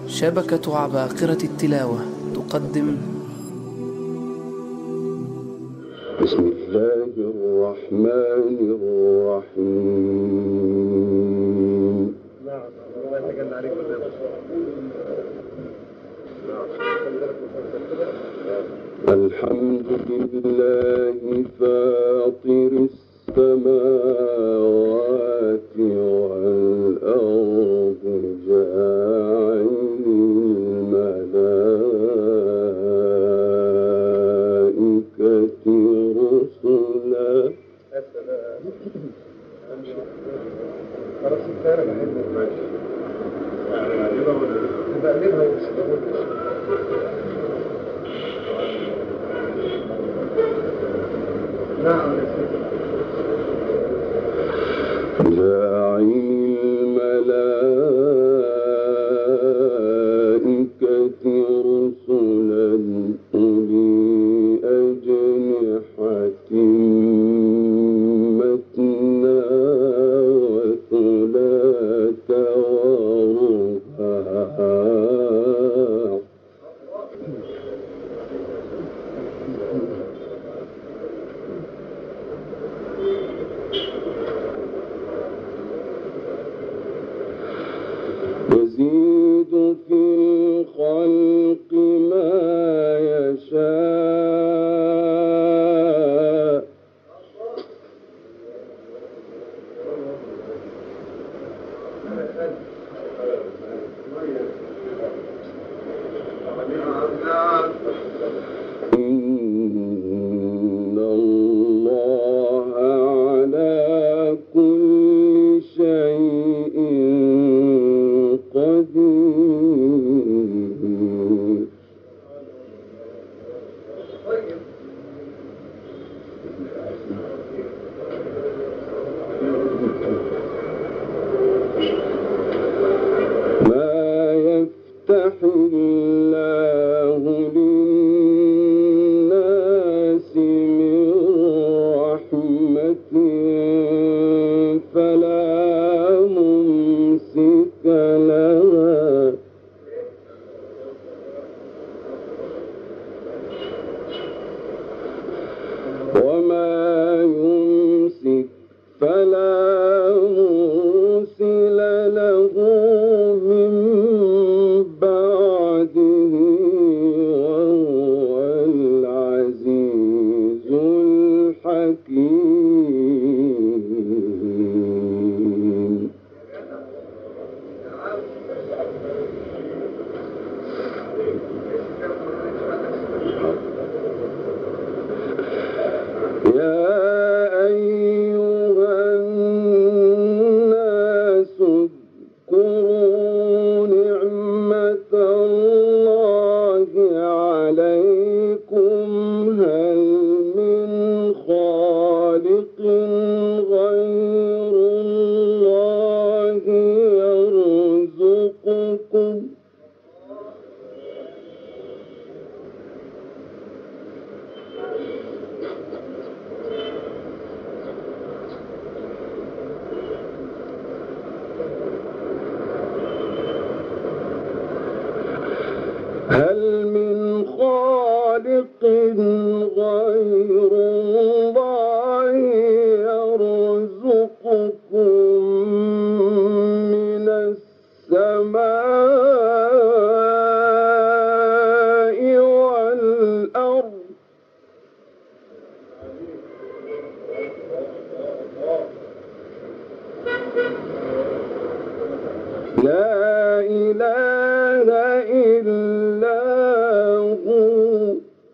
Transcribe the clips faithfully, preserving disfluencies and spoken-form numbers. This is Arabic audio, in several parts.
شبكة عباقرة التلاوة تقدم. بسم الله الرحمن الرحيم. نعم الله يتجلى عليك الحمد لله فاطر السماوات والأرض جاعل الملائكة رسلا. خلاص الثاني بحبه ماشي بقلبها نعم جاعل الملائكة رسلا أولي أجنحة مثنى وثلاث ورباع. يزيد في الخلق ما يشاء إن الله على كل شيء قدير. ما يفتح الله للناس من رحمة فلا ممسك لها وما يمسك فلا مرسل له من بعده وهو العزيز الحكيم. يا أيها الناس اذكروا نعمة الله عليكم هل من خالق غير الله يرزقكم هل من خالق غير الله يرزقكم من السماء والأرض لا إله إلا هو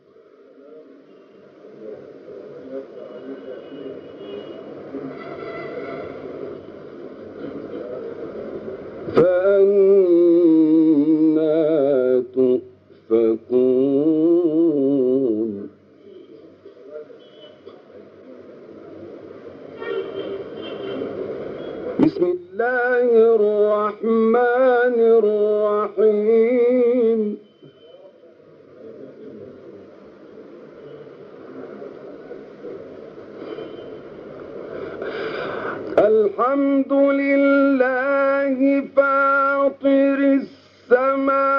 فأنى تؤفكون. بسم الله الرحمن الرحيم. الحمد لله فاطر السماوات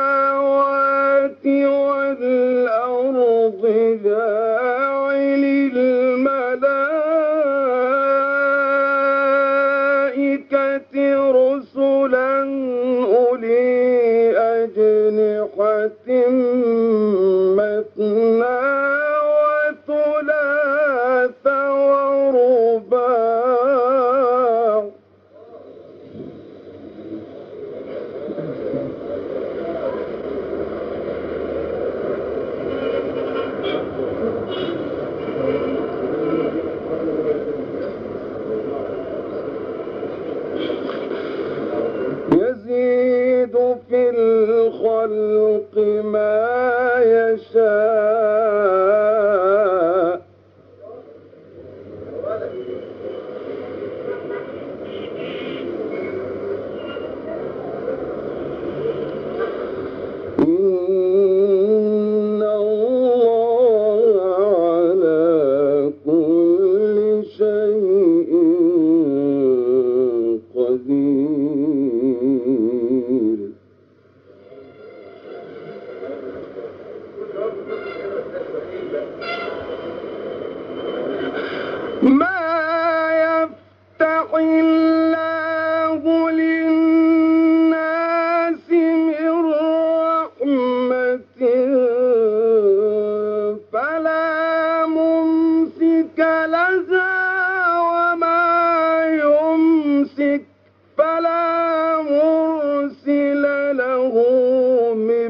فلا مرسل له من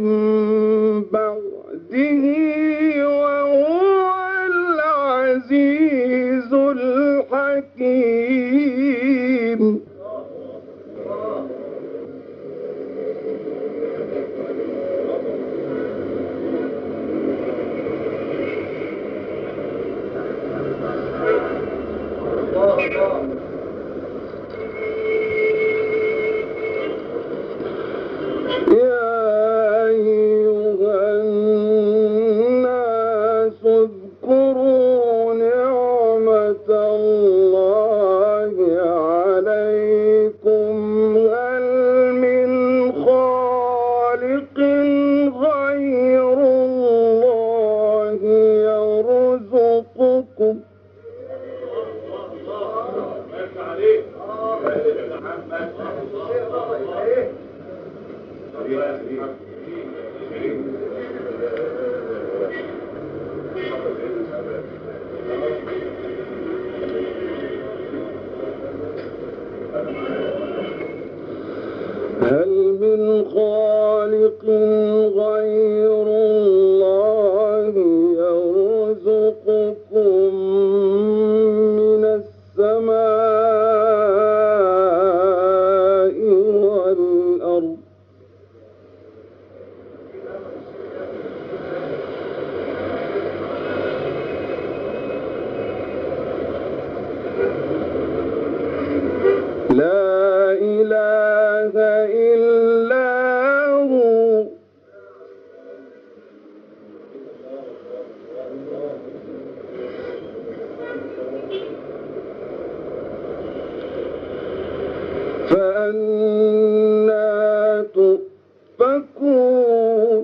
بعده وهو العزيز الحكيم. هل من خالق غير الله يرزقكم من السماء والأرض لا إله إلا هو فأنى تؤفكون.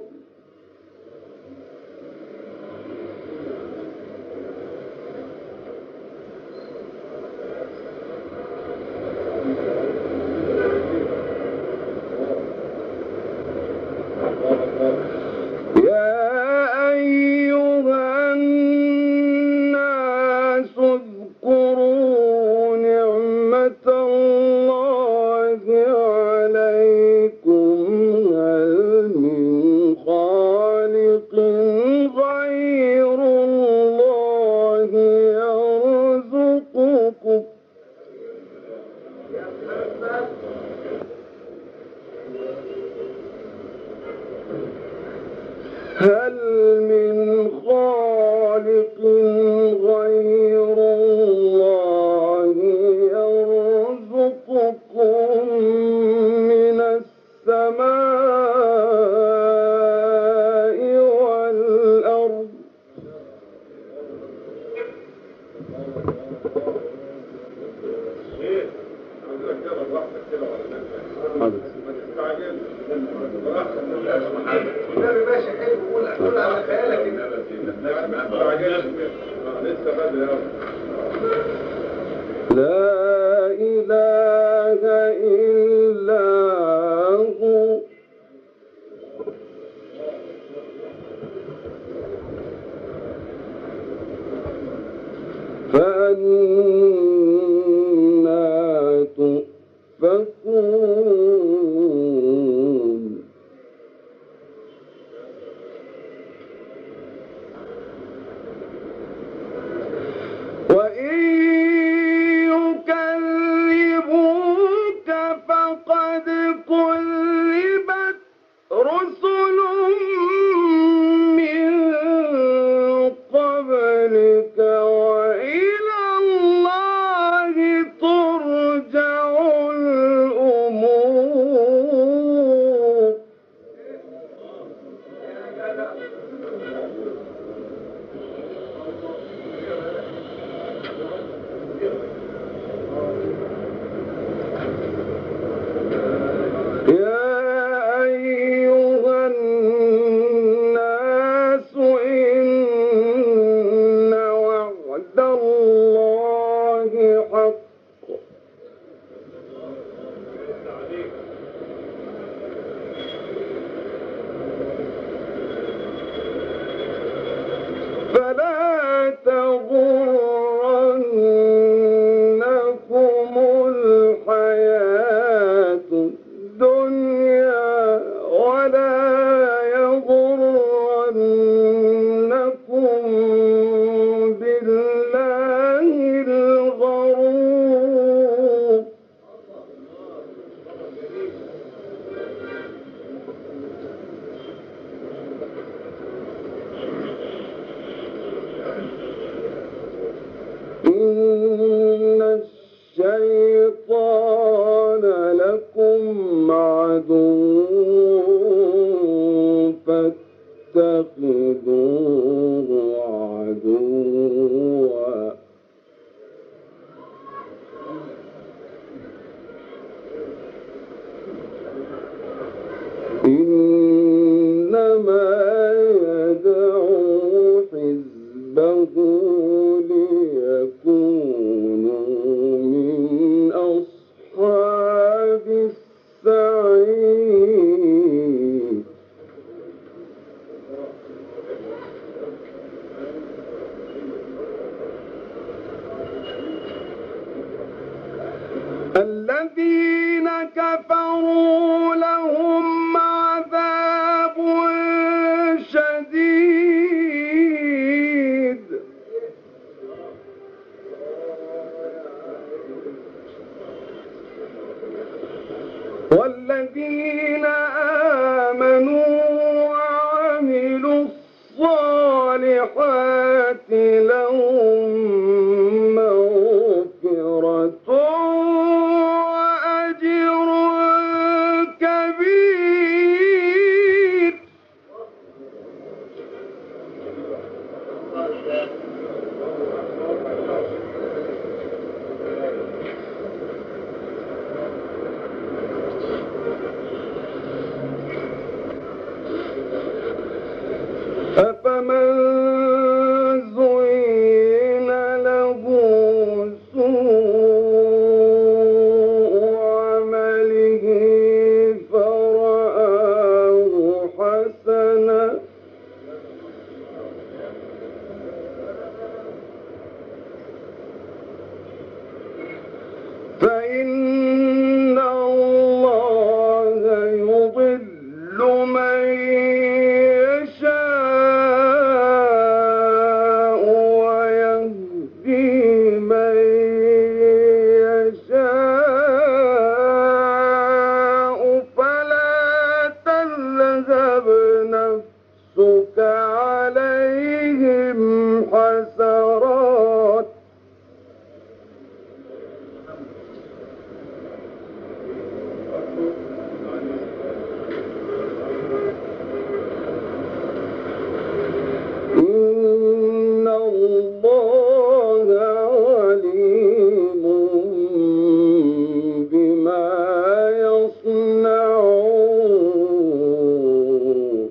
يا أيها الناس اذكروا نعمة الله عليكم هل من خالق غير الله يرزقكم هل من خالق غير الله يرزقكم من السماء والأرض النبي ماشي حلو، قول قول على خيالك كده. لا إله إلا هو فأنى تؤفكون. وإن يكذبوك فقد كذبت رسل من قبلك وإلى الله ترجع الأمور. لكم عدو فاتخذوه عدوا إنما يدعو حزبه ليكونوا من أصحاب السعير الذين كفروا لهم عذاب شديد والذين آمنوا وعملوا الصالحات لهم مغفرة وأجر كبير أفمن زين له سوء عمله فرآه حسنا فإن الله يضل من يشاء ويهدي من يشاء فلا تذهب نفسك عليهم حسرات إن الله عليم بما يصنعون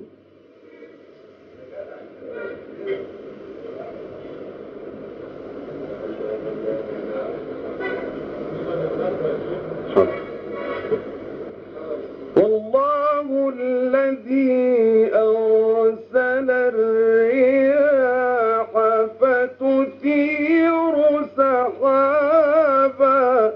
والله الذي أرسل الرياح فتثير سحابا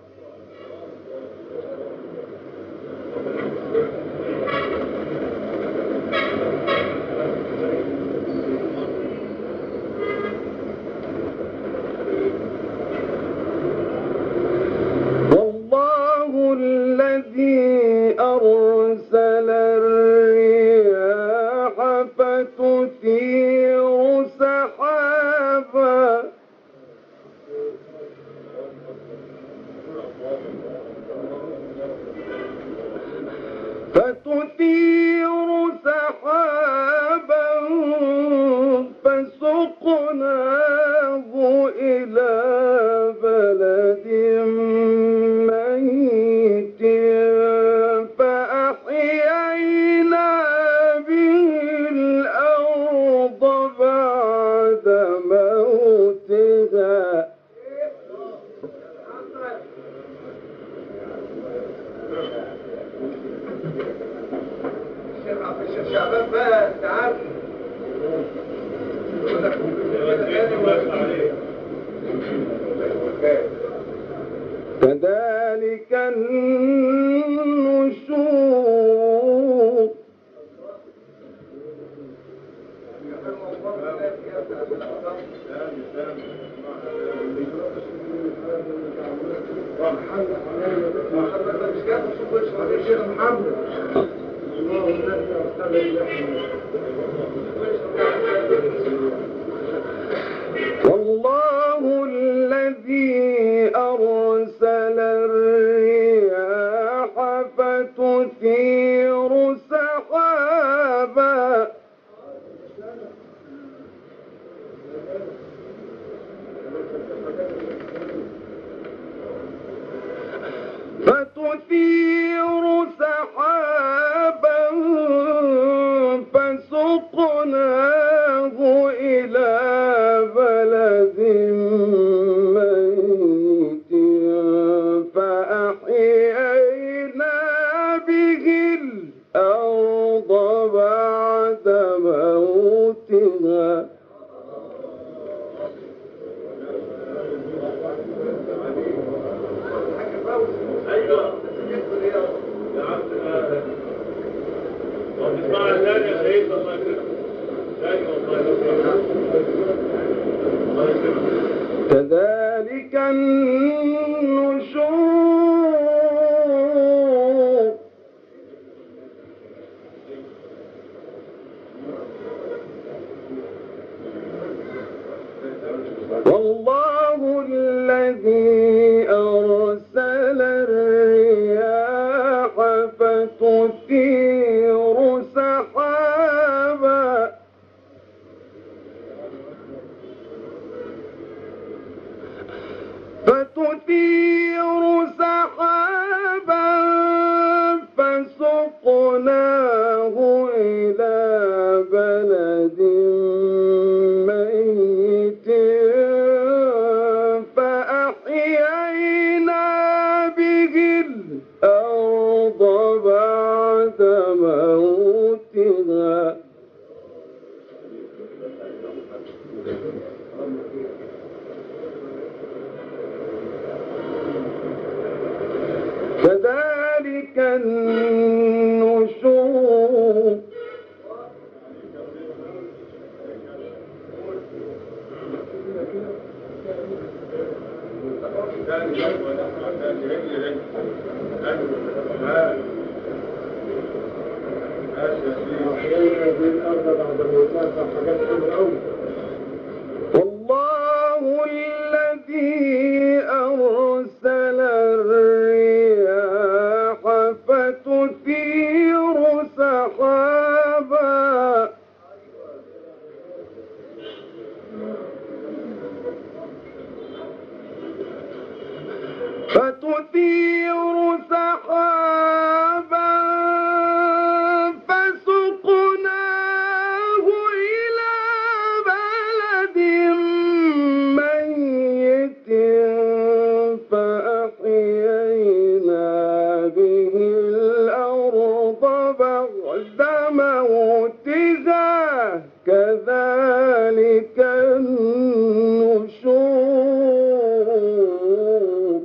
والله الذي أرسل الرياح فتثير سحابا فتثير سحابا فسقناه إلى بلد ميت فأحيينا به الأرض بعد موتها الشيخ شعبان بقى تعال كذلك النشور الشيخ محمد والله الذي أرسل الرياح فتثير سحابا فسقناه إلى بلد ميت فأحيينا به الأرض بعد موتها كذلك النشور والله الذي أرسل الرياح فتثير سحابا فتثير سحابا فسقناه إلى بلد ميت فأحيينا به الأرض بعد موتها كذلك النشور والله الذي أرسل الرياح فتثير سحابا فتثير سحابا فسقناه إلى بلد ميت فأحيينا به الأرض بعد موتها كذلك النشور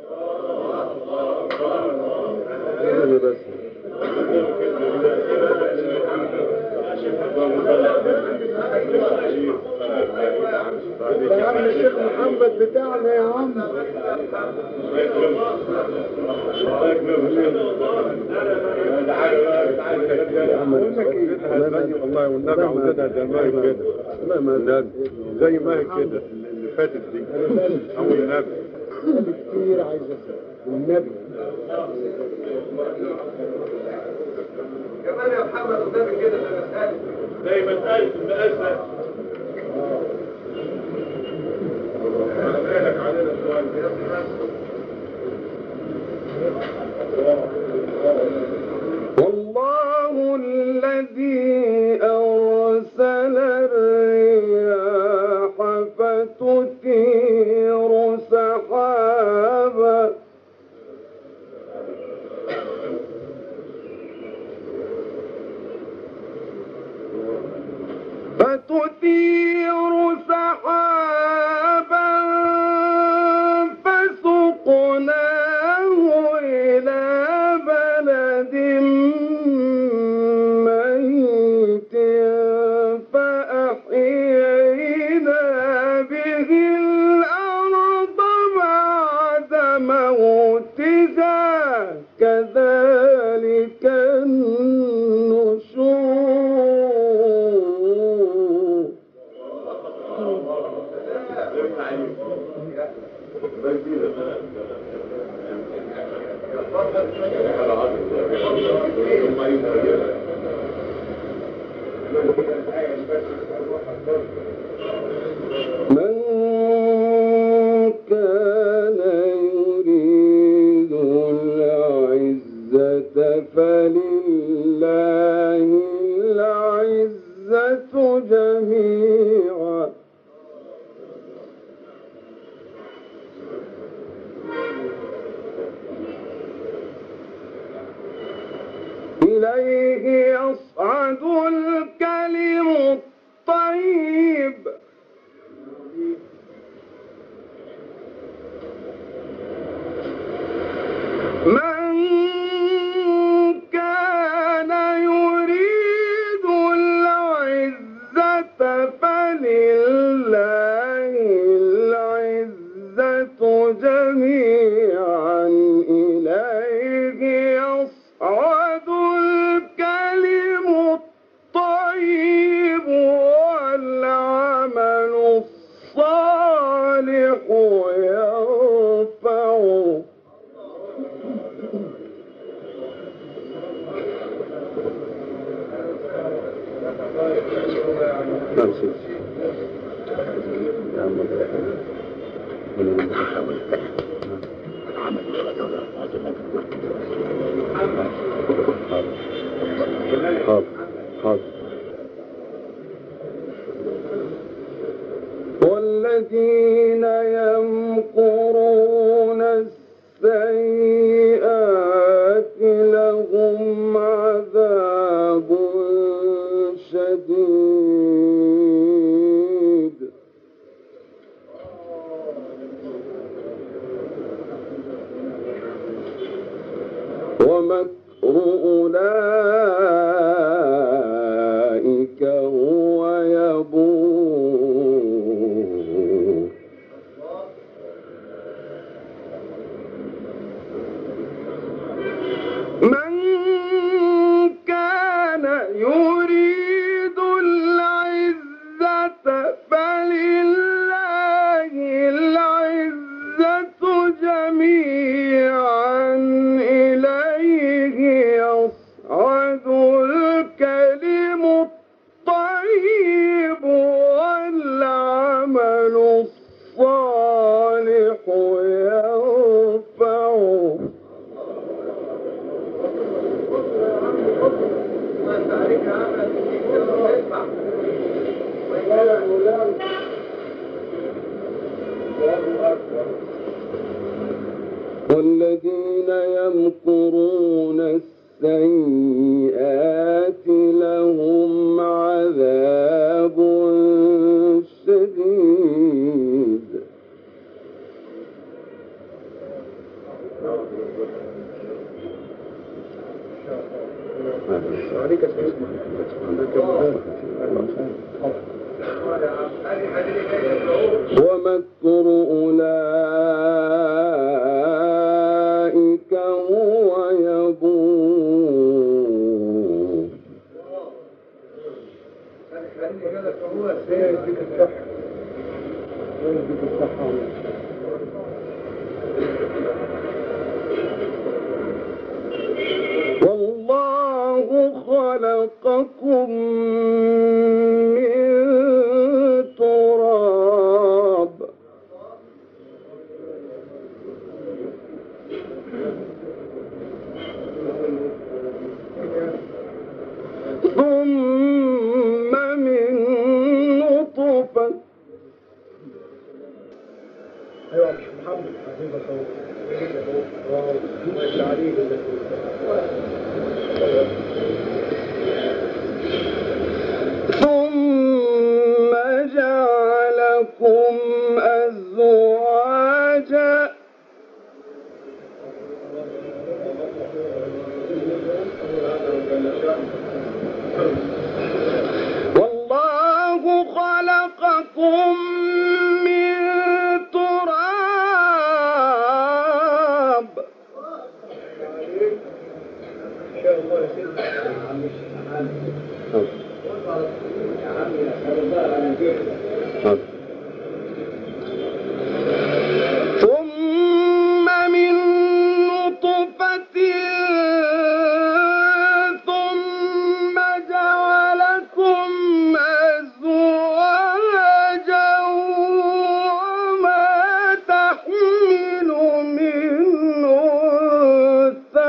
يا عم الشيخ محمد بتاعنا يا عم والله والنبي عودنا زي ما هي كده زي ما هي كده اللي فاتت دي او النبي كتير عايز النبي كمان يا محمد قدامي كده مسألة زي مسألة المقاسة بالك علينا سؤال والله الذي أرسل الرياح فتثير سحابا فتثير سحابا فسقناه إلى بلد ميت فأحيينا به الأرض بعد موتها كذلك النشور من كان يريد العزة فلله العزة جميعا إليه يصعد الكلم الطيب من كان يريد العزة فلله العزة جميعا إليه يصعد الكلم الطيب والعمل الصالح يرفعه والذين يمكرون السيئات لهم عذاب شديد ومكر أولئك هو يبور من كان يريد العزة فلله العزة جميعا إليه يصعد الكلم الطيب والعمل الصالح يرفعه والذين يمكرون السيئات لهم عذاب شديد ومكر أولئك هو يبور والله خلقكم من تراب ثم من نطفة ايوه مش محمد حبيبي صوت ماشي عليك ثم جعلكم أزواجا والله خلقكم من تراب ثم من نطفة ثم جعلكم أزواجا وما تحمل من أنثى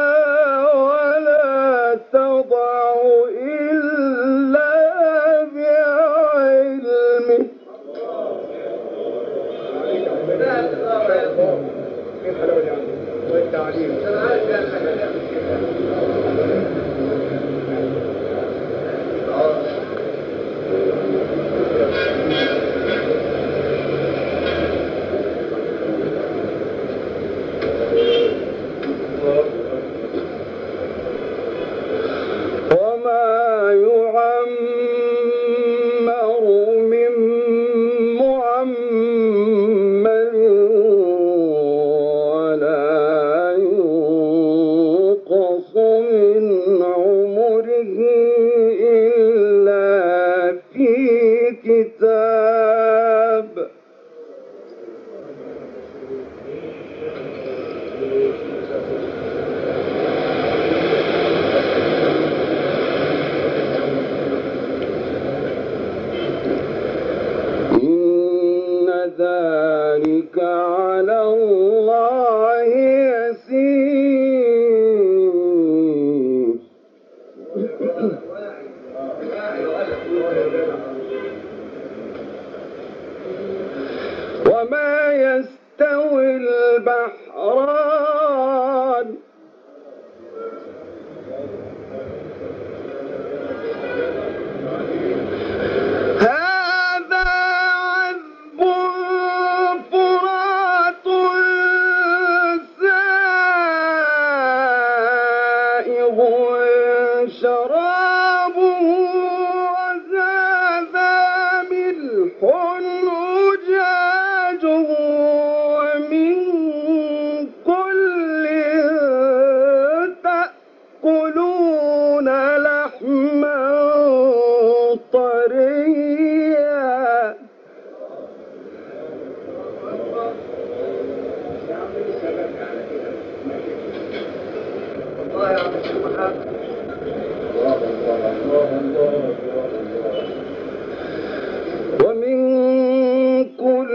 ومن كل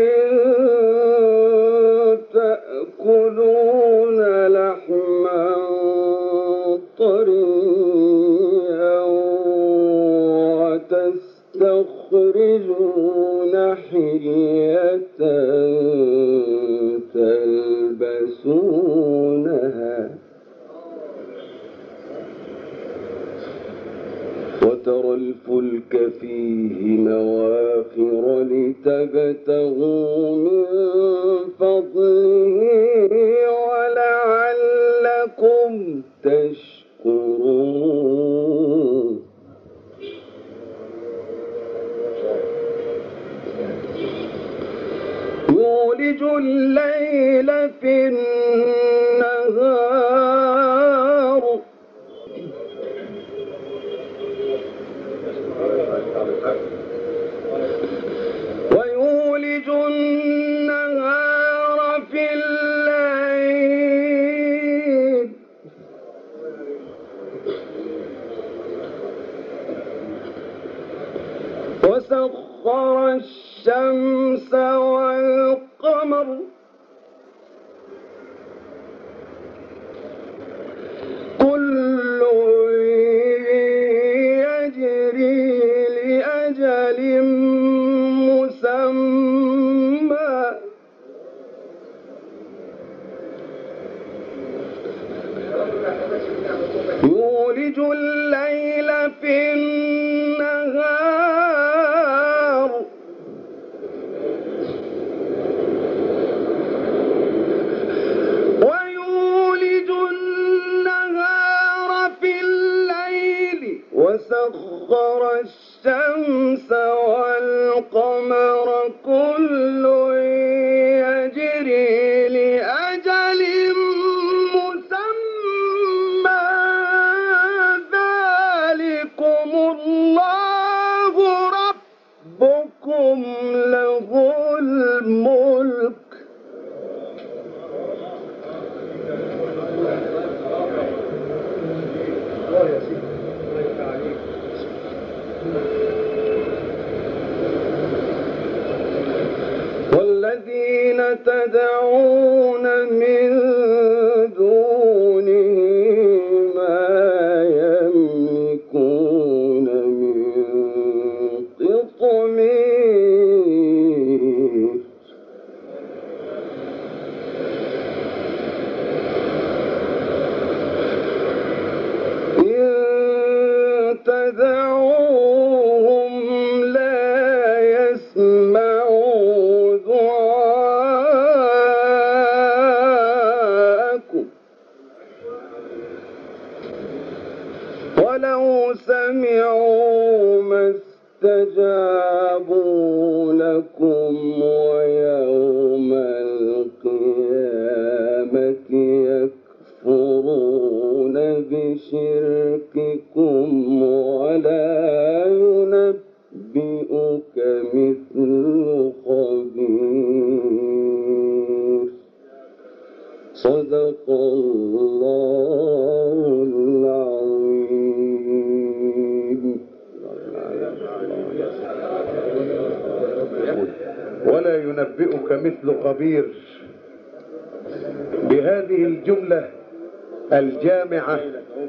تأكلون لحما طريا وتستخرجون حلية تلبسونها وترى الفلك فيه مواخر لتبتغوا من فضله ولعلكم تشكرون يولج الليل في النهار ويولج النهار في الليل وسخر الشمس والقمر كل يجري لأجل مسمى يولج الليل في النهار ويولج النهار في الليل وسخر الشمس والقمر كل يجري لأجل مسمى ذلكم الله ربكم له الملك والذين تدعون من دونه ما يملكون من قطمير إن تدعوهم لا يسمعوا دعاءكم ولو سمعوا ما استجابوا لكم ويوم القيامة يكفرون بشرككم ولا ينبئك مثل خبير صدق الله العظيم. ولا ينبئك مثل خبير. بهذه الجملة الجامعة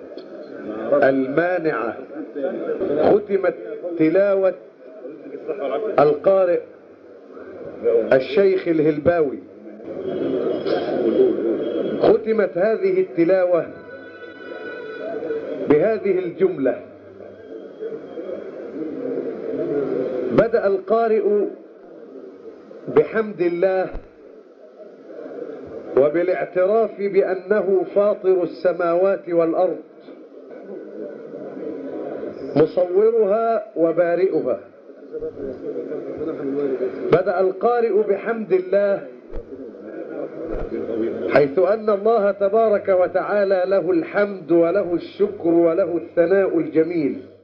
المانعة ختمت تلاوة القارئ الشيخ الهلباوي. ختمت هذه التلاوة بهذه الجملة: بدأ القارئ بحمد الله وبالاعتراف بأنه فاطر السماوات والأرض مصورها وبارئها. بدأ القارئ بحمد الله حيث أن الله تبارك وتعالى له الحمد وله الشكر وله الثناء الجميل.